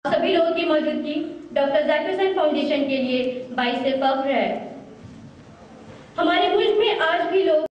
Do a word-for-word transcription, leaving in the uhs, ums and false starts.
सभी लोगों की मौजूदगी डॉक्टर जाकिर हुसैन फाउंडेशन के लिए बाइस फख्र है। हमारे मुल्क में आज भी लोग